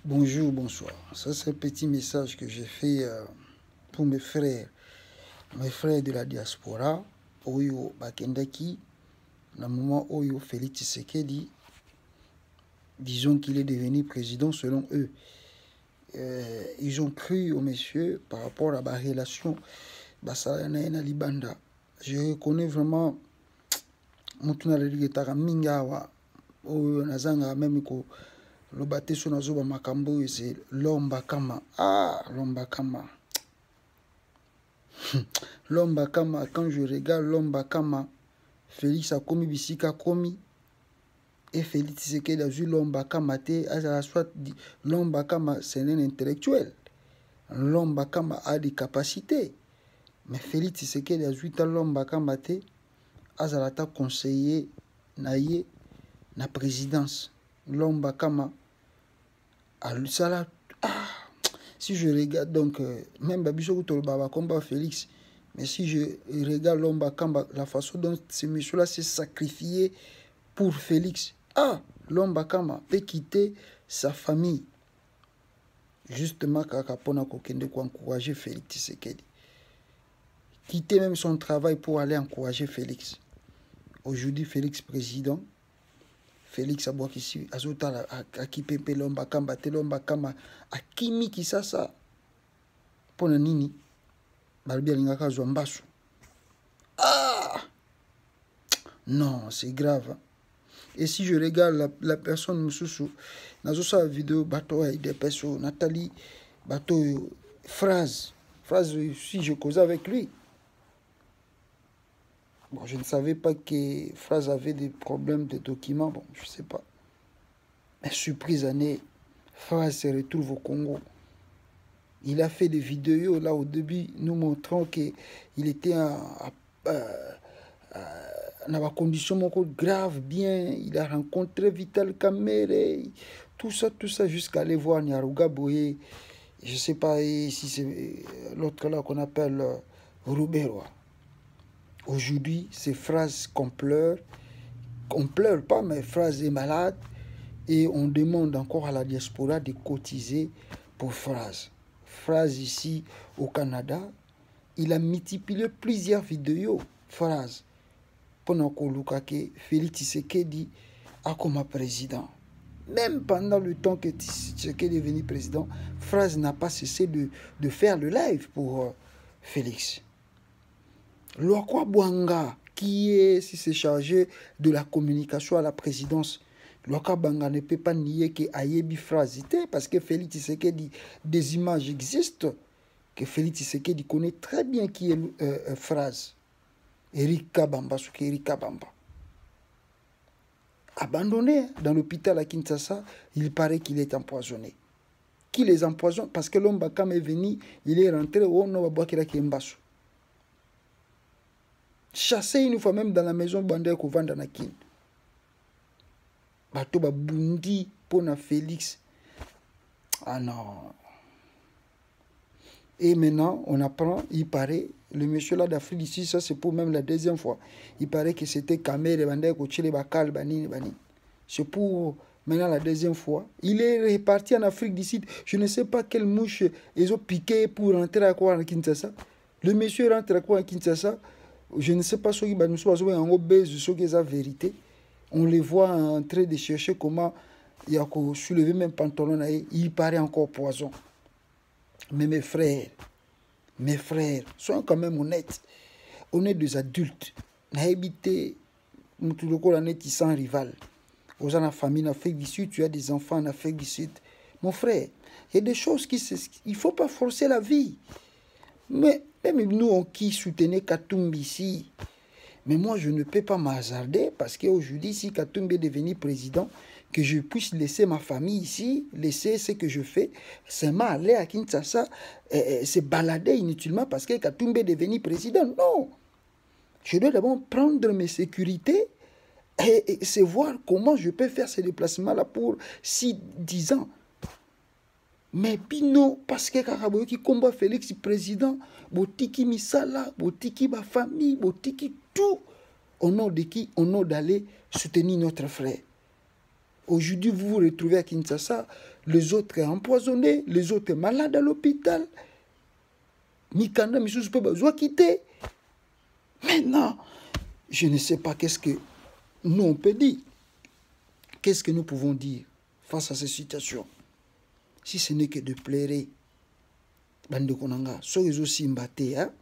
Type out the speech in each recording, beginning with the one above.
Bonjour, bonsoir. Ça, c'est un petit message que j'ai fait pour mes frères de la diaspora. Oyo Bakendaki, dans le moment où Félix Tshisekedi, disons qu'il est devenu président selon eux. Ils ont cru au monsieur par rapport à la relation Basalana Libanda. Je reconnais vraiment Mutuna Ligitara Mingawa, Oyo Nazanga même ko. Le bâtiment sur Nazoba Makambo, c'est Lombakama. Ah, Lombakama. Lombakama, quand je regarde Lombakama, Félix a commis Bissika commis. Et Félix Tshisekedi a vu Lombakama, soit Lombakama, c'est un intellectuel. Lombakama a des capacités. Mais Félix Tshisekedi a vu Lombakama, Azalata conseiller, naïe, na présidence. Lombakama. Si je regarde donc, même Babiso Tolbaba combat Félix, mais si je regarde Lomba Kamba, la façon dont ce monsieur-là s'est sacrifié pour Félix, Lomba Kamba peut quitter sa famille. Justement, Kakapona Kokende pour encourager Félix Tshisekedi. Quitter même son travail pour aller encourager Félix. Aujourd'hui, Félix président. Félix Abouakissi, Azota, Akipepe, Lombakamba, Telombakamba, Akimi Kisasa, Ponanini, Balbia Lingaka Zouambasu. Non, c'est grave. Et si je regarde la personne Moussoussou, dans sa vidéo, bateau et des personnes, Nathalie, bateau, phrase, si je causais avec lui. Bon, je ne savais pas que Phrase avait des problèmes de documents. Bon, je ne sais pas. Mais surprise année, Phrase se retrouve au Congo. Il a fait des vidéos là au début, nous montrant qu'il était dans des conditions graves, bien. Il a rencontré Vital Kamerhe, tout ça, jusqu'à aller voir Nyaruga Boye. Je ne sais pas si c'est l'autre là qu'on appelle Rouberoa. Aujourd'hui, ces phrases qu'on pleure pas, mais Phrase est malade et on demande encore à la diaspora de cotiser pour Phrase. Phrase ici au Canada, il a multiplié plusieurs vidéos, Phrase, pendant que Félix Tshisekedi a comme président. Même pendant le temps que Tshisekedi est devenu président, Phrase n'a pas cessé de faire le live pour Félix. Loakwa Bwanga, qui est, si c'est chargé de la communication à la présidence, Loakwa Bwanga ne peut pas nier que Ayebi Phrase était, parce que Félix Tshisekedi, des images existent, que Félix Tshisekedi connaît très bien qui est Phrase. Eric Kabamba, Eric Kabamba. Abandonné dans l'hôpital à Kinshasa, il paraît qu'il est empoisonné. Qui les empoisonne? Parce que l'homme Bakam est venu, il est rentré au Nobabouakira Kimbasu. Chassé une fois même dans la maison Bandé Kouvanda Nakin. Bato Babundi Pona Félix. Ah non. Et maintenant, on apprend, il paraît, le monsieur là d'Afrique d'ici, ça c'est pour même la deuxième fois. Il paraît que c'était Kamere Bandé Kochile Bakal Bani. C'est pour maintenant la deuxième fois. Il est reparti en Afrique d'ici. Je ne sais pas quelle mouche ils ont piqué pour rentrer à quoi à Kinshasa. Le monsieur rentre à quoi à Kinshasa. Je ne sais pas ce qui nous soit en obèse, ce qui est la vérité. On les voit en train de chercher comment il y a soulevé même pantalon. Il paraît encore poison. Mais mes frères, soyons quand même honnêtes. On est des adultes. On a habité, sans rival. Aux gens en famille en Afrique du Sud, tu as des enfants en Afrique du Sud. Mon frère, il y a des choses il ne faut pas forcer la vie. Mais même nous, on qui soutenait Katumbi ici. Mais moi, je ne peux pas m'hasarder parce qu'aujourd'hui, si Katumbi est devenu président, que je puisse laisser ma famille ici, laisser ce que je fais, c'est aller à Kinshasa, se balader inutilement parce que Katumbi est devenu président. Non. Je dois d'abord prendre mes sécurités et se voir comment je peux faire ces déplacements-là pour 6-10 ans. Mais Bino, parce que Karaboyo qui combat Félix président, Botiki Misala, Botiki ma famille, Botiki tout, au nom de qui? Au nom d'aller soutenir notre frère. Aujourd'hui, vous vous retrouvez à Kinshasa, les autres empoisonnés, les autres malades à l'hôpital. Mikanda, Missous peut besoin quitter. Maintenant, je ne sais pas qu'est-ce que nous on peut dire. Qu'est-ce que nous pouvons dire face à ces situations? Si ce n'est que de pleurer. Bande konanga, soyez aussi mbaté, hein?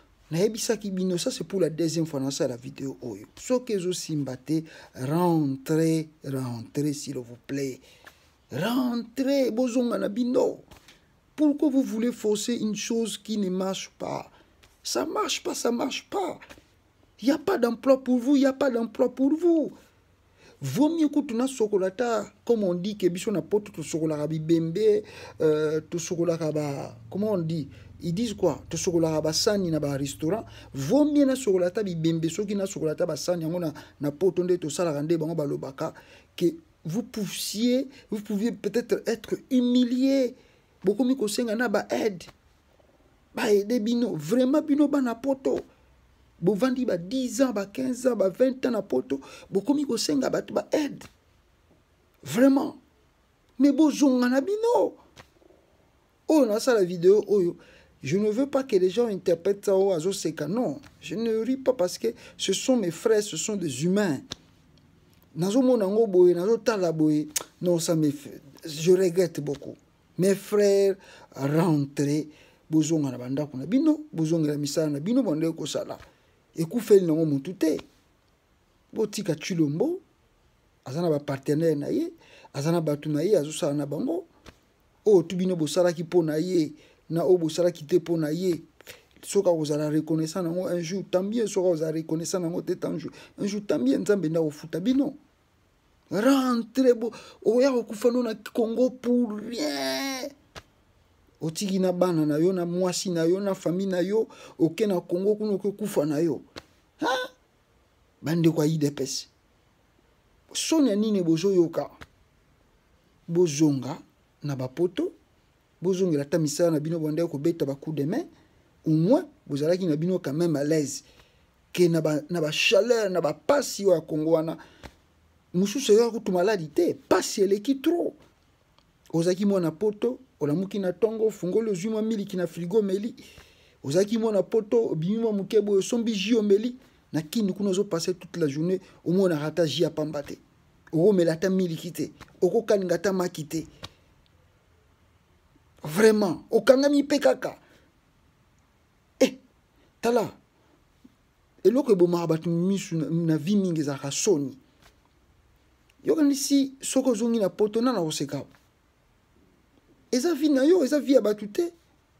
Ça c'est pour la deuxième fois dans la vidéo. Soyez aussi mbaté, rentrez, s'il vous plaît. Rentrez, bozonga na bino. Pourquoi vous voulez forcer une chose qui ne marche pas? Ça marche pas, ça marche pas. Il n'y a pas d'emploi pour vous, il n'y a pas d'emploi pour vous. Vaut mieux que tu n'as sokolata, comme on dit, que biso na poto to sokolaka bibembe, to sokolaka ba, comment on dit? Ils disent quoi? To sokolaka ba sani na ba restaurant. Vaut mieux na sokolata bibembe, soki na sokolata ba sani yango na poto nde to salaka nde bango ba lobaka, que vous pouviez peut-être être humilié. Beaucoup mi ko senga na ba aide. Ba aide bino, vraiment bino ba na poto. Bo vandi ba 10 ans, ba 15 ans, ba 20 ans na poto, bo komi ko senga ba aide. Vraiment. Mais bo zonga na bino. Oh, on a ça la vidéo, oh, je ne veux pas que les gens interprètent ça au azo seka. Non, je ne ris pas parce que ce sont mes frères, ce sont des humains. Nazo monango boye, nazo tala boye. Non, ça me fait, je regrette beaucoup. Mes frères rentrés, bo zonga na banda kuna bino, bo zonga na misala na bino bande ko sala. Et qu'on fait le nom moutouté. Botika Chilombo, azana ba partenaire na ye, azana batu na ye, azusa na bango. Oh, tubino bosala ki po na ye, na o bosala ki te po na ye. Soka ozala reconnaissant nango un jour, tant bien soka ozala reconnaissant nango te un jour tant bien nzambe na ofuta bino. Rentre bo, oya okufano na Congo pour rien. Otiki na bana na yo, na mwasi na yo, na famille na yo, oke na Congo kuno ke kufa na yo. Ha? Bande kwa IDPS. Sonia nini bozo yoka? Bozonga na bapoto, bozonga la tamisa na bino bande ko beta ba coup de main, au moins bozalaki na bino quand même à l'aise. Que na ba chaleur, na ba pasi wa Congo wana. Musu se yo kutu maladité, pasi eleki trop. Ozaki mo na poto, olamuki na tongo, fungolo zuma mili ki na frigo meli. Ozaki mo na poto, bimimo mukebo sombi jio meli. Na kini kuno zo passer toute la journée, au moins na rata jia pambate. Oko melata mili kite, oko kaningata makite. Vraiment, okangami pekaka. Eh, tala. Eloko ebo marabatu misu na vi mingi za rasoni. Yokani si soko zongi na poto na oseka. Eza vi na yo, eza vi abatute.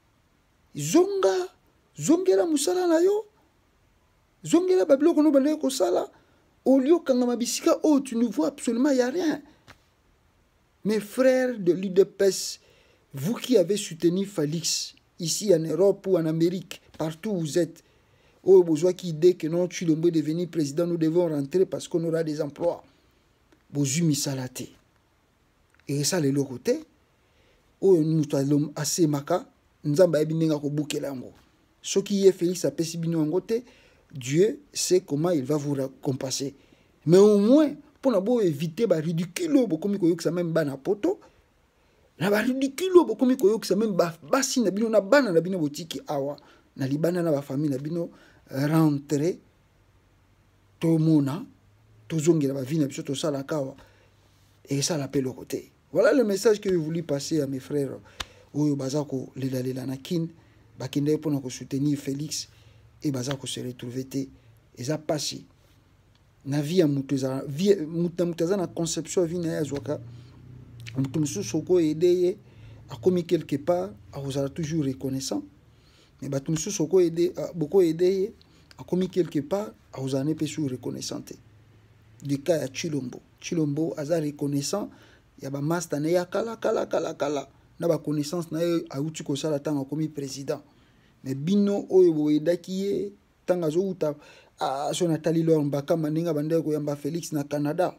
Zongela musala na yo. Zongela bablo kono bande ko sala. Au lieu kangama bisika, oh, tu ne vois absolument y a rien. Mes frères de l'UDPS, vous qui avez soutenu Félix, ici en Europe ou en Amérique, partout où vous êtes, oh, besoin qui dit que non, Tshilombo est devenu président, nous devons rentrer parce qu'on aura des emplois. Bozumi salate. Et ça, les côté. Oh, nous allons assez maka. Nous avons bien ko bouquet lango. Ce qui est Félix a pesi bino ngote, Dieu sait comment il va vous récompenser. Mais au moins, pour ne éviter ba ridicule, bokomi ko yoksa même bana poto. Na ba ridicule, bokomi ko yoksa même basi na bino na bana na bino botiki awa. Na libana na ba famille na bino rentrer. To mona, to zongi na ba vie na biso to sala kawa. Et ça l'appelle au côté. Voilà le message que je voulais passer à mes frères. Oyo bazako lela na kin, bakinde pour nous soutenir Félix et bazako se retrouver te eza passé. Na vie muteza na conception vie na yazoka. Mutumsu soko aider a commis quelque part, a vous toujours reconnaissant. Mais batumsu soko aider beaucoup aider a commis quelque part, a vous en est toujours reconnaissant. Du cas à Chilombo aza reconnaissant. Il y a ba master na ya kala na ba connaissance na a uti ko sala tanga komi président mais bino oyo boyedaki ye tanga zo uta a so Nathalie Lor Mbaka maninga bande ko yamba Félix na Canada.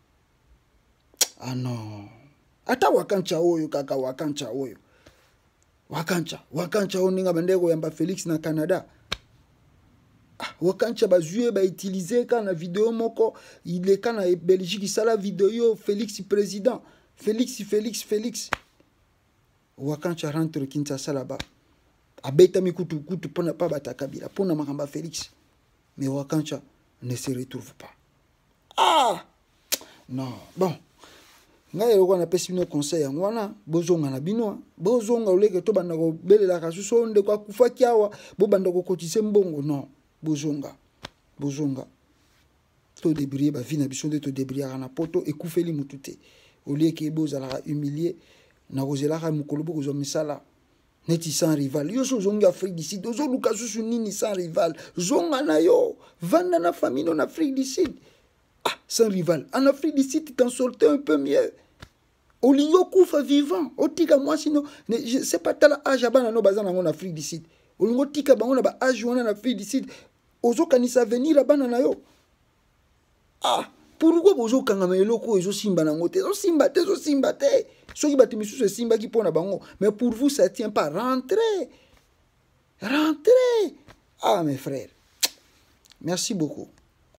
Ah non, ata wakancha oyo kaka wakancha oyo wakancha oninga bande ko yamba Félix na Canada. wakancha bazue ba utiliser kana vidéo moko il est kana Belgique sala vidéo Félix président Félix wakancha rentre Kinshasa là-bas abeta mikutu pona pa batakabila pona makamba Félix mais wakancha ne se retrouve pas. Non, bon ngai eloko na pesi bino conseil yango wana bozonga na bino bozonga oleke to banda ko belela kasuso nde kwa kufa kiawa bo banda ko kotise mbongo non bozonga to débrouiller ba vie na biso de to débrouiller na poto ekufeli mutute oleke bozala humilier na kozela ka mukolo bo kozo misala neti sans rival yo so zonga Afrique du Sud ozo luka susu nini sans rival zonga na yo vanda na famille en Afrique du Sud. Sans rival. En Afrique du Sud, tu t'en sortais un peu mieux. Olingo koufa vivant. Otika moi sinon, je sais pas tel âge abana no bazana en Afrique du Sud. Olingo tika bango ba âge en Afrique du Sud. Ozo kanisa venir là bana na yo. Pourquoi bozo kangama eloko ezo simba na ngote. Zo simba te. Soki bati misusu simba ki pona bango. Mais pour vous ça tient pas. Rentrez. Mes frères. Merci beaucoup.